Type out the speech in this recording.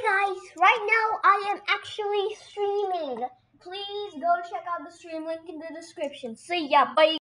guys, right now I am actually streaming. Please go check out the stream link in the description. See ya, bye.